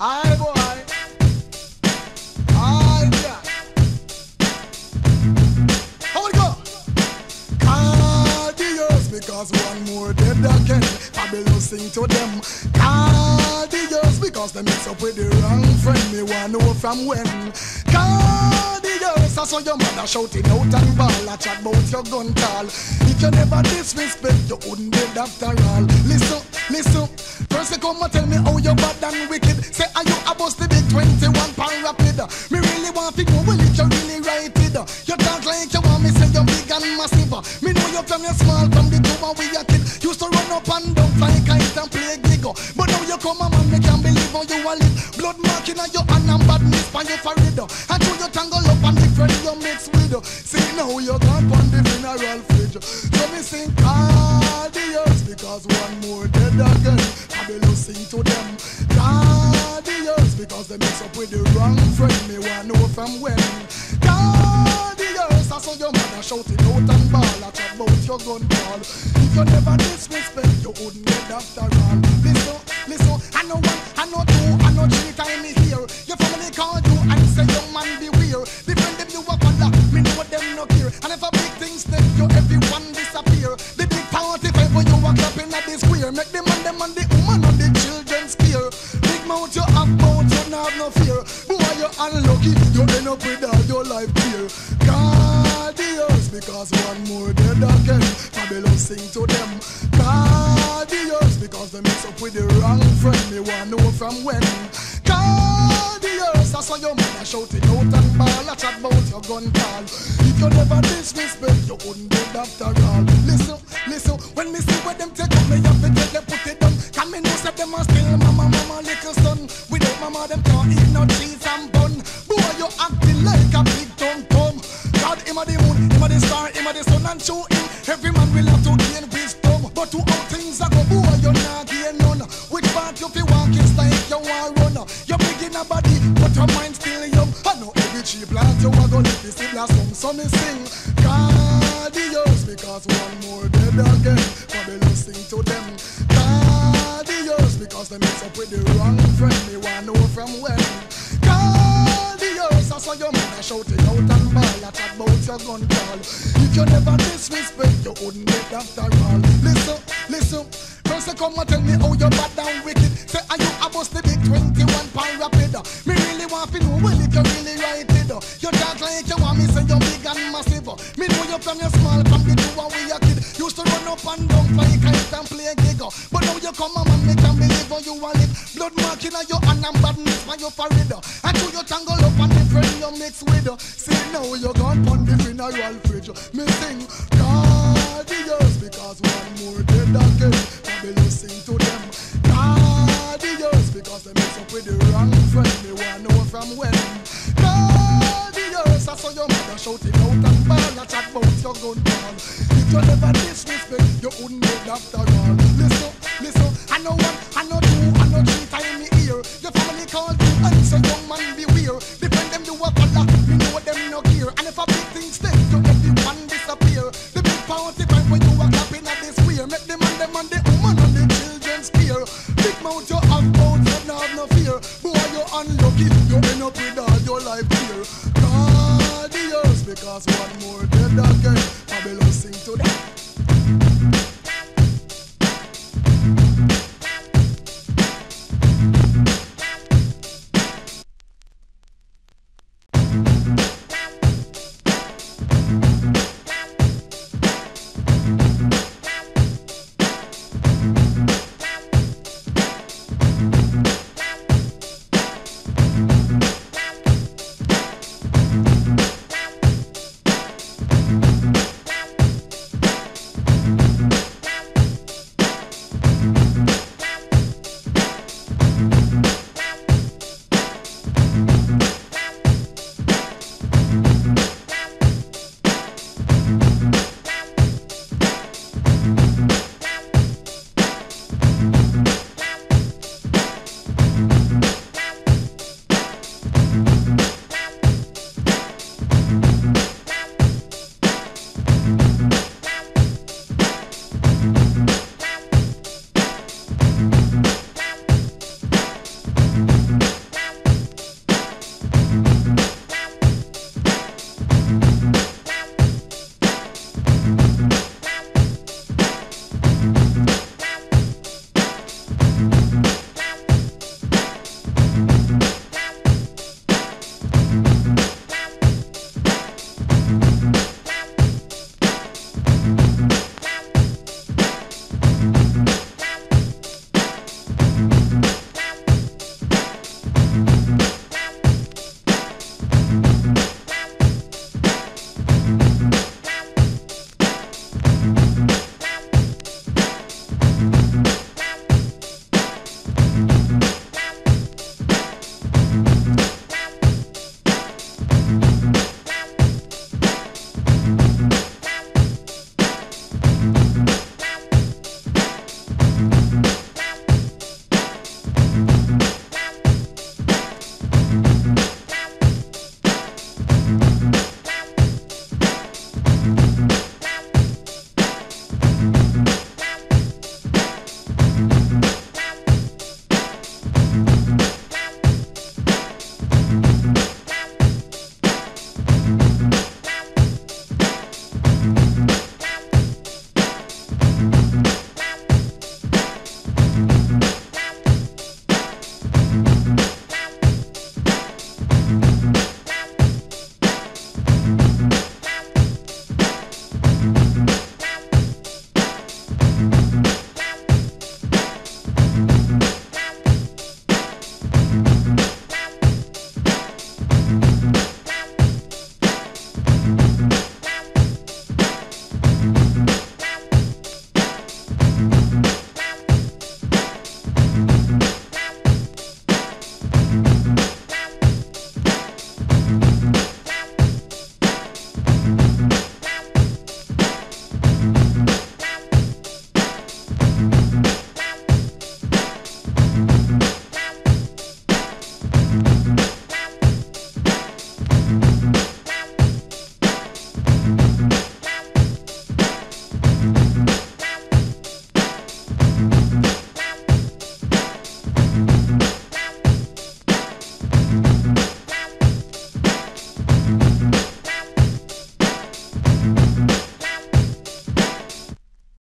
Aye, boy. Aye, yeah. How it go? Cardios, because one more dead again. Babylon sing to them. Cardios, because they mix up with the wrong friend. Me want know from when. Cardios, I saw your mother shouting out and ball. I chat about your gun tall. If you never disrespect, you wouldn't dead after all. Listen, listen. First you come and tell me how you bad and wicked. Say are you a bust the big 21 pound rapid. Me really want to know well if you really right it. You talk like you want me say you're big and massive. Me know you from your small from the two when we a kid. Used to run up and down fly kite and play gig. But now you come a man, me can't believe how you a live. Blood marking on your hand and badness by your forehead. And through your tangle up and different you mix with. See now you gone on the funeral fridge. So me sing adios because one more dead again. I be listening to them. Adios because they mix up with the wrong friend. Me want know from when. Adios, I saw your mother shouting out and ball. I chat about your gun call. If you never disrespect, you wouldn't get after all. Listen, listen, I know one, I know two, I know three times me here. Your family call you and say young man beware. Defend them you a follow, me know them no care. And if a big thing step you, everyone disappear. The big party fight when you walk up in at the square. Make them and the woman and the children scare. Big mouth you have mouth, you not have no fear. Boy you unlucky, you end up with all your life here. Cardios, because one more dead again. Babylon sing to them. Cardios, because they mix up with the wrong friend. Me want know from when. Cardios, I saw your mother shouting out and ball. I chat about your gun call. If you never disrespect, you wouldn't dead after all. Listen, listen, when me see what them take up, me have to take them put it down. Can me know say them a still mama, mama, little son. Without mama, them can't eat no cheese and bun. Boy, you acting like a big tom-tom. God, him a the moon, him a the star, him a the sun, and show him every man will have to gain wisdom. But to all things a go, boy, you not gain none. Which part you fi walk is like you want run. You big in a body, but your mind still young. I know every cheap plant you a go live this blossom. So me sing, Cardios, because one more dead again. Babylon sing to them. Cardios, because they mix up with the wrong friend. Me want know from when. Cardios, I saw your mother shouting out and ball. I chat about your gun call. If you never disrespect, you wouldn't get after all. Listen, listen. First you come and tell me how you bad and wicked. Say are you a bust the big 21 pound rapid. Me really want to know well if you really right it. You talk like you want me say you're big and massive. Me know you from your small from the two when we a kid. Used to run up and down fly kite and play gig. But now you come a man, me can't believe how you a live. Blood marking on your hand and badness by your forehead. And through your tangle up and different you mix with. See now you gone on the funeral fridge. Me sing Cardios because one more dead again. Babylon sing to them. Cardios because they mix up with the wrong friend. Me want know from when. Cardios, I saw your mother shouting out and ball. I chat about your gun call. If you never disrespect, you wouldn't get after all. Listen, listen, I know one, I know two, I know three times me here. Your family called you and say young man beware. Defend them you a follow, me know them no care. And if a big thing step, you everyone disappear. The big party fight when you a clapping at this square. Make them and the woman and the children scare. Big mouth you have mouth, you not have no fear. Boy you unlucky, you end up with all your life here. Cardios, because one more dead again.